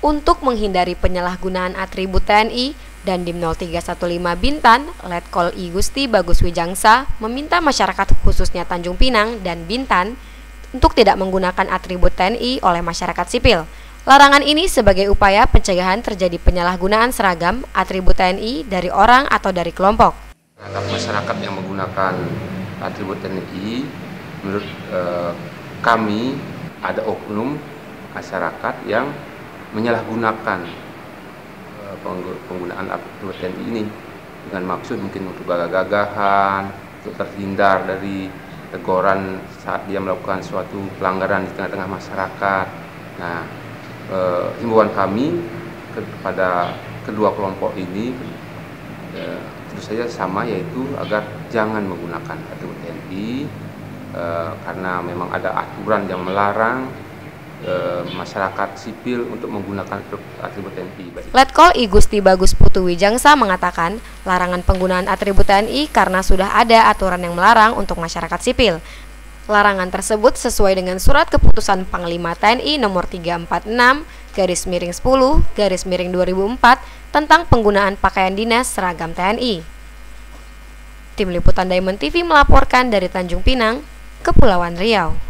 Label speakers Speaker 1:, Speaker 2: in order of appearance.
Speaker 1: Untuk menghindari penyalahgunaan atribut TNI, Dandim 0315 Bintan, Letkol I Gusti Bagus Wijangsa, meminta masyarakat khususnya Tanjung Pinang dan Bintan untuk tidak menggunakan atribut TNI oleh masyarakat sipil. Larangan ini sebagai upaya pencegahan terjadi penyalahgunaan seragam atribut TNI dari orang atau dari kelompok.
Speaker 2: Terhadap masyarakat yang menggunakan atribut TNI, menurut kami ada oknum masyarakat yang menyalahgunakan penggunaan atribut TNI ini dengan maksud mungkin untuk gagah-gagahan, untuk terhindar dari teguran saat dia melakukan suatu pelanggaran di tengah-tengah masyarakat. Nah, himbauan kami kepada kedua kelompok ini tentu saja sama, yaitu agar jangan menggunakan atribut TNI karena memang ada aturan yang melarang masyarakat sipil untuk menggunakan atribut TNI.
Speaker 1: Letkol I Gusti Bagus Putu Wijangsa mengatakan larangan penggunaan atribut TNI karena sudah ada aturan yang melarang untuk masyarakat sipil. Larangan tersebut sesuai dengan Surat Keputusan Panglima TNI nomor 346/10/2004 tentang penggunaan pakaian dinas seragam TNI. Tim Liputan Diamond TV melaporkan dari Tanjung Pinang, Kepulauan Riau.